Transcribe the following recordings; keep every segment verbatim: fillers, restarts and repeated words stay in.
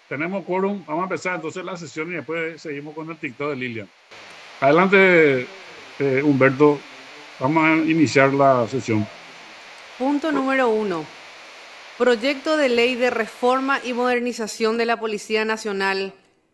Tenemos quórum, vamos a empezar entonces la sesión y después seguimos con el TikTok de Lilian. Adelante, eh, Humberto, vamos a iniciar la sesión. Punto número uno. Proyecto de ley de reforma y modernización de la Policía Nacional,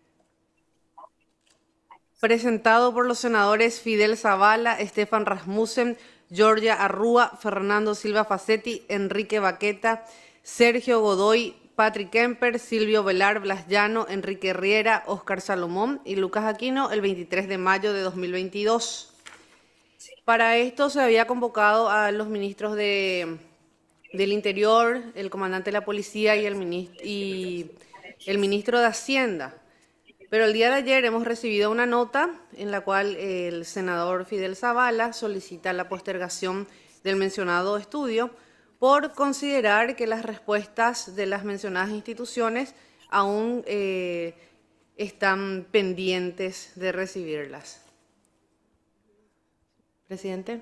presentado por los senadores Fidel Zavala, Estefan Rasmussen, Georgia Arrúa, Fernando Silva Facetti, Enrique Baqueta, Sergio Godoy, Patrick Kemper, Silvio Velar, Blas Llano, Enrique Riera, Óscar Salomón y Lucas Aquino el veintitrés de mayo de dos mil veintidós. Para esto se había convocado a los ministros de, del Interior, el comandante de la Policía y el, ministro, y el ministro de Hacienda. Pero el día de ayer hemos recibido una nota en la cual el senador Fidel Zavala solicita la postergación del mencionado estudio por considerar que las respuestas de las mencionadas instituciones aún eh, están pendientes de recibirlas. Presidente.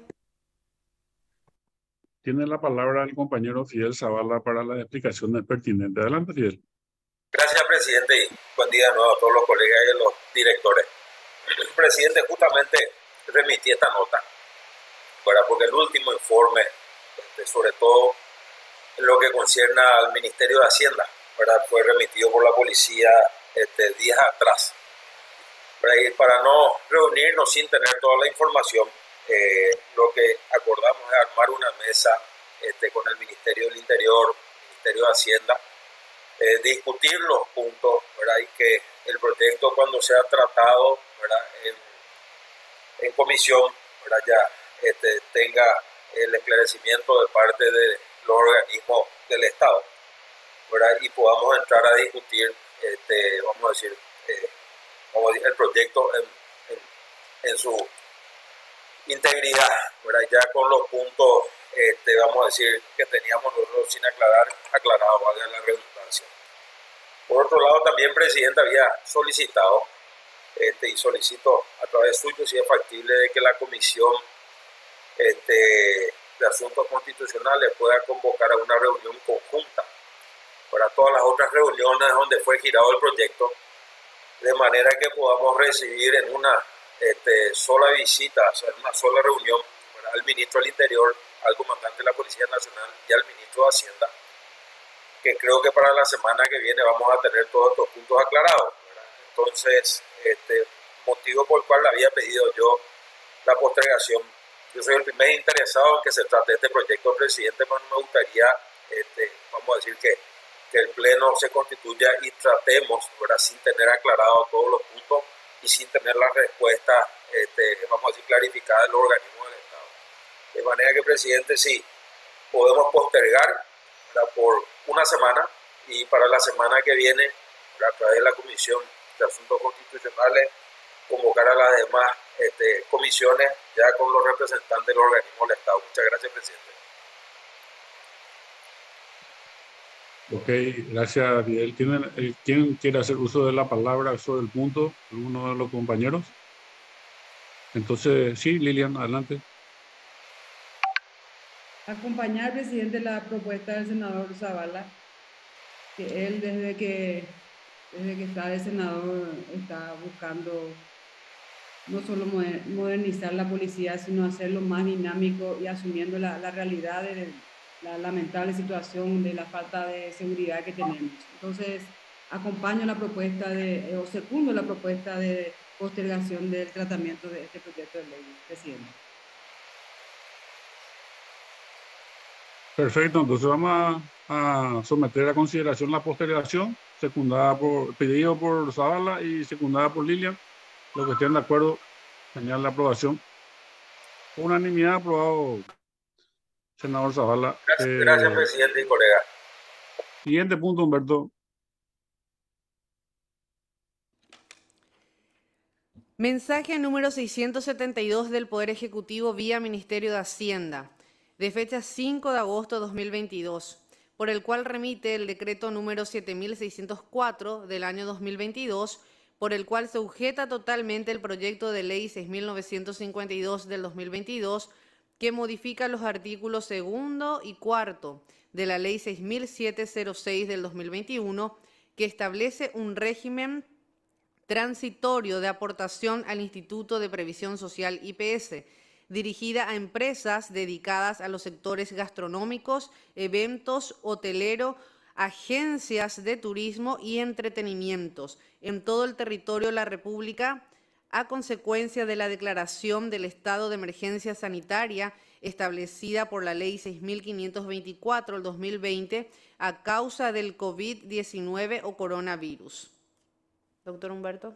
Tiene la palabra el compañero Fidel Zavala para las explicaciones pertinentes. Adelante, Fidel. Gracias, presidente, y buen día de nuevo a todos los colegas y a los directores. Presidente, justamente remití esta nota, ¿verdad? Porque el último informe, este, sobre todo en lo que concierne al Ministerio de Hacienda, ¿verdad?, fue remitido por la policía este, días atrás. ¿Verdad? Y para no reunirnos sin tener toda la información, eh, lo que acordamos es armar una mesa este, con el Ministerio del Interior, Ministerio de Hacienda, Eh, discutir los puntos, ¿verdad? Y que el proyecto, cuando sea tratado, ¿verdad?, en, en comisión, ¿verdad?, ya este, tenga el esclarecimiento de parte de los organismos del Estado, ¿verdad?, y podamos entrar a discutir, este, vamos a decir, eh, vamos a decir, el proyecto en, en, en su integridad, ¿verdad?, ya con los puntos, este, vamos a decir, que teníamos nosotros sin aclarar, aclarado, valga la redundancia. Por otro lado, también, presidente, había solicitado, este, y solicito a través suyo si es factible, de que la Comisión este, de Asuntos Constitucionales pueda convocar a una reunión conjunta para todas las otras reuniones donde fue girado el proyecto, de manera que podamos recibir en una este, sola visita, o sea, en una sola reunión, ¿verdad?, al ministro del Interior, al comandante de la Policía Nacional y al ministro de Hacienda, que creo que para la semana que viene vamos a tener todos estos puntos aclarados, ¿verdad? Entonces, este motivo por el cual le había pedido yo la postergación. Yo soy el primer interesado en que se trate este proyecto, presidente, pero me gustaría, este, vamos a decir, que, que el Pleno se constituya y tratemos, ¿verdad?, sin tener aclarados todos los puntos y sin tener la respuesta, este, vamos a decir, clarificada de los organismos del Estado. De manera que, presidente, sí, podemos postergar, ¿verdad?, por una semana, y para la semana que viene, a través de la Comisión de Asuntos Constitucionales, convocar a las demás este, comisiones ya con los representantes de los organismos del Estado. Muchas gracias, presidente. Ok, gracias, Fidel. ¿Quién, ¿Quién quiere hacer uso de la palabra sobre el punto? ¿Alguno de los compañeros? Entonces, sí, Lilian, adelante. Acompañar, presidente, la propuesta del senador Zavala, que él desde que, desde que está de senador está buscando no solo modernizar la policía, sino hacerlo más dinámico y asumiendo la, la realidad de la lamentable situación de la falta de seguridad que tenemos. Entonces, acompaño la propuesta de, o secundo la propuesta de postergación del tratamiento de este proyecto de ley, presidente. Perfecto, entonces vamos a, a someter a consideración la postergación, secundada por, pedido por Zavala y secundada por Lilian. Los que estén de acuerdo, señalan la aprobación. Por unanimidad, aprobado, senador Zavala. Gracias, eh, gracias, presidente y colega. Siguiente punto, Humberto. Mensaje número seiscientos setenta y dos del Poder Ejecutivo vía Ministerio de Hacienda, de fecha cinco de agosto de dos mil veintidós, por el cual remite el decreto número siete mil seiscientos cuatro del año dos mil veintidós, por el cual se sujeta totalmente el proyecto de ley seis mil novecientos cincuenta y dos del dos mil veintidós, que modifica los artículos segundo y cuarto de la ley seis mil setecientos seis del dos mil veintiuno, que establece un régimen transitorio de aportación al Instituto de Previsión Social I P S, dirigida a empresas dedicadas a los sectores gastronómicos, eventos, hotelero, agencias de turismo y entretenimientos en todo el territorio de la República, a consecuencia de la declaración del estado de emergencia sanitaria establecida por la Ley seis mil quinientos veinticuatro del dos mil veinte a causa del COVID diecinueve o coronavirus. Doctor Humberto.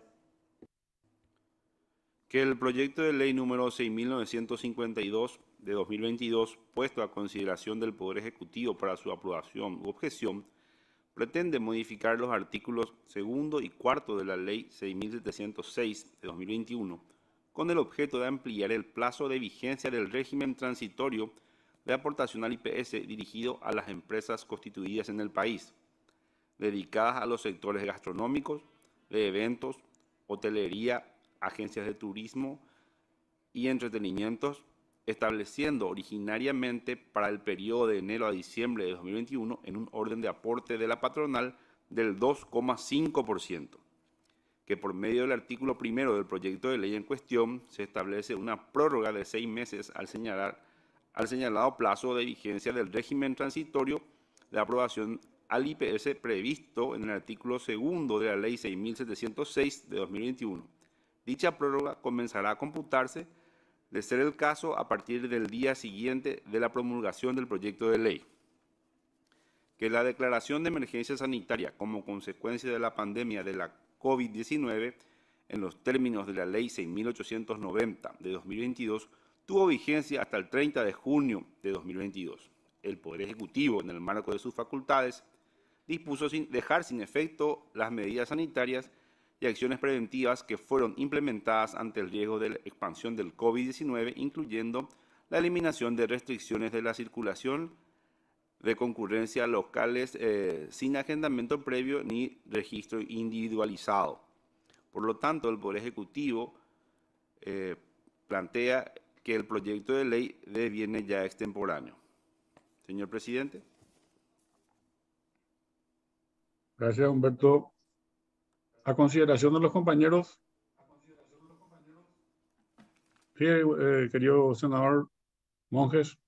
Que el proyecto de ley número seis mil novecientos cincuenta y dos de dos mil veintidós, puesto a consideración del Poder Ejecutivo para su aprobación u objeción, pretende modificar los artículos segundo y cuarto de la Ley seis mil setecientos seis de dos mil veintiuno, con el objeto de ampliar el plazo de vigencia del régimen transitorio de aportación al I P S dirigido a las empresas constituidas en el país, dedicadas a los sectores gastronómicos, de eventos, hotelería, agencias de turismo y entretenimientos, estableciendo originariamente para el periodo de enero a diciembre de dos mil veintiuno en un orden de aporte de la patronal del dos coma cinco por ciento, que por medio del artículo primero del proyecto de ley en cuestión se establece una prórroga de seis meses al, señalar, al señalado plazo de vigencia del régimen transitorio de aprobación al I P S previsto en el artículo segundo de la Ley seis mil setecientos seis de dos mil veintiuno. Dicha prórroga comenzará a computarse, de ser el caso, a partir del día siguiente de la promulgación del proyecto de ley. Que la declaración de emergencia sanitaria como consecuencia de la pandemia de la COVID diecinueve, en los términos de la Ley seis mil ochocientos noventa de dos mil veintidós, tuvo vigencia hasta el treinta de junio de dos mil veintidós. El Poder Ejecutivo, en el marco de sus facultades, dispuso sin dejar sin efecto las medidas sanitarias y acciones preventivas que fueron implementadas ante el riesgo de la expansión del COVID diecinueve, incluyendo la eliminación de restricciones de la circulación de concurrencia a locales eh, sin agendamiento previo ni registro individualizado. Por lo tanto, el Poder Ejecutivo eh, plantea que el proyecto de ley deviene ya extemporáneo. Señor presidente. Gracias, Humberto. A consideración de los compañeros. Sí, eh, querido senador Monjes.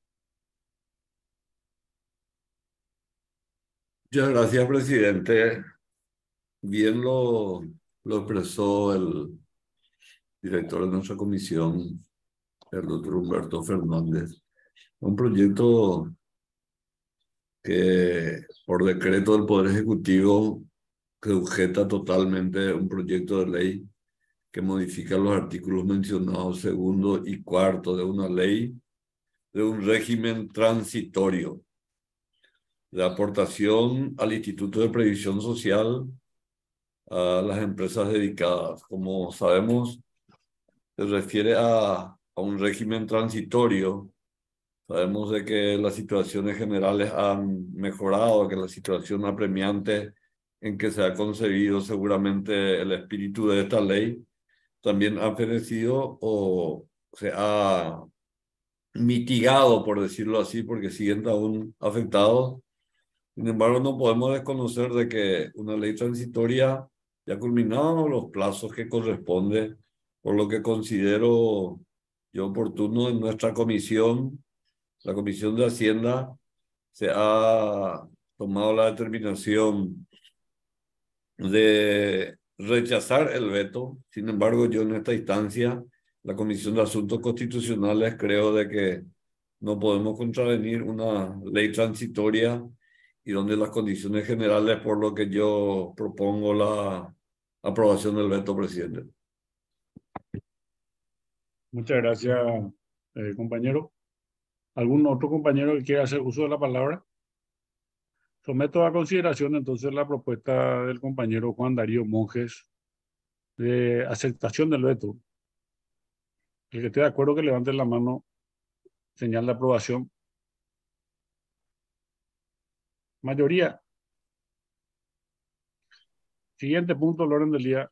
Muchas gracias, presidente. Bien lo, lo expresó el director de nuestra comisión, el doctor Humberto Fernández. Un proyecto que por decreto del Poder Ejecutivo que sujeta totalmente un proyecto de ley que modifica los artículos mencionados segundo y cuarto de una ley de un régimen transitorio de aportación al Instituto de Previsión Social a las empresas dedicadas. Como sabemos, se refiere a, a un régimen transitorio. Sabemos de que las situaciones generales han mejorado, que la situación apremiante en que se ha concebido seguramente el espíritu de esta ley también ha fenecido o se ha mitigado, por decirlo así, porque siguen aún afectados. Sin embargo, no podemos desconocer de que una ley transitoria ya ha culminado los plazos que corresponde, por lo que considero yo oportuno en nuestra comisión, la Comisión de Hacienda, se ha tomado la determinación de rechazar el veto. Sin embargo, yo en esta instancia, la Comisión de Asuntos Constitucionales, creo de que no podemos contravenir una ley transitoria y donde las condiciones generales, por lo que yo propongo la aprobación del veto, presidente. Muchas gracias, eh, compañero. ¿Algún otro compañero que quiera hacer uso de la palabra? Someto a consideración entonces la propuesta del compañero Juan Darío Monjes de aceptación del veto. El que esté de acuerdo que levante la mano, señal de aprobación. Mayoría. Siguiente punto del orden del día.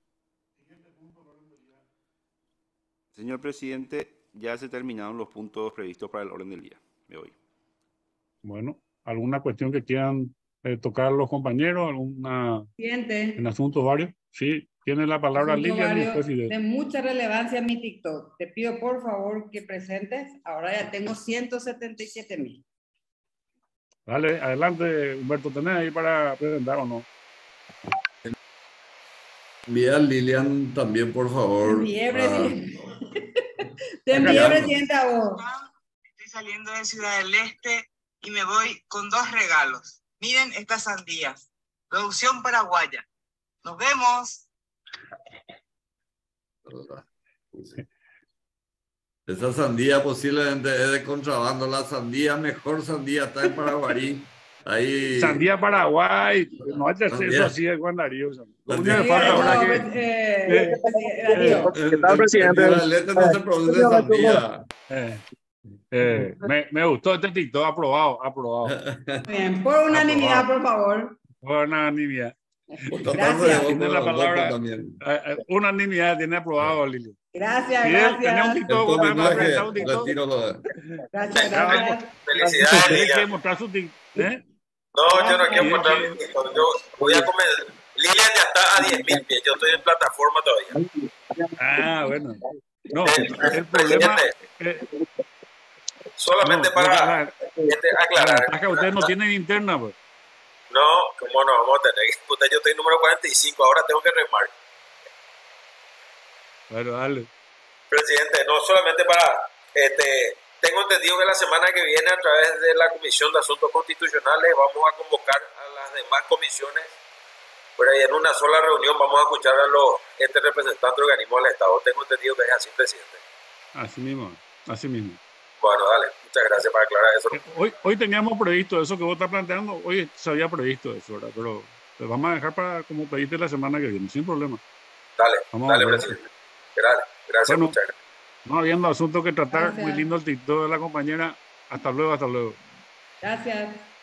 Señor presidente, ya se terminaron los puntos previstos para el orden del día de hoy. Bueno, ¿alguna cuestión que quieran eh, tocar a los compañeros alguna, Presidente, en asuntos varios. Sí, tiene la palabra asunto Lilian y varios después Fidel. de mucha relevancia en mi TikTok. Te pido por favor que presentes. Ahora ya tengo ciento setenta y siete mil. Dale, adelante, Humberto, ¿tenés ahí para presentar o no? Envía a Lilian también, por Te favor. envié, a- presidente. Te Acá envié, ya. presidente, a vos. Estoy saliendo de Ciudad del Este y me voy con dos regalos. Miren estas sandías. Producción paraguaya. Nos vemos. Esa sandía posiblemente es de contrabando. La sandía, mejor sandía, está en Paraguarí. Ahí. Sandía Paraguay, no hay que hacer Sandía. eso así de Juan Darío. Lo Sandía. único que falta No, ahora pues, que... eh, eh, eh, Darío. En- ¿Qué tal, en- presidente? En Ciudad del Este no se produce sandía. eh, eh, me, me gustó este TikTok, aprobado, aprobado. Bien, por unanimidad, por favor. Unanimidad. Por tratarse de Gracias. vos, Tiene por la la boca palabra. también. Eh, eh, unanimidad tiene aprobado, Lili. Gracias, Fidel, tenés un gracias. El TikTok, vos me vas a presentar un corretaje, TikTok. retiro lo de. Gracias, Ya, gracias. Felicidades, Tiene que Lilian. mostrar su TikTok. ¿Eh? No, yo no quiero Bien, mostrar bien. mi TikTok. Yo voy a comer. Lilian ya está a diez mil pies. Yo estoy en plataforma todavía. Ah, bueno. No, Eh, el problema... presidente, eh, solamente no, para la, este, la aclarar. ventaja, ustedes no tienen interna, pues. No, ¿cómo no vamos a tener? Puta, yo estoy número cuarenta y cinco, ahora tengo que remar. Bueno, dale. Presidente, no solamente para, este, tengo entendido que la semana que viene a través de la Comisión de Asuntos Constitucionales vamos a convocar a las demás comisiones, pero ahí en una sola reunión vamos a escuchar a los este representantes de organismos del Estado. Tengo entendido que es así, presidente. Así mismo, así mismo. Bueno, dale, muchas gracias por aclarar eso. Eh, Hoy, hoy teníamos previsto eso que vos estás planteando, hoy se había previsto eso, ¿verdad? Pero lo vamos a dejar para como pediste la semana que viene, sin problema. Dale, Vamos a dale, ver. presidente. Gracias, gracias, Bueno. muchas gracias. No habiendo asunto que tratar, Gracias. muy lindo el TikTok de la compañera. Hasta luego, hasta luego. Gracias.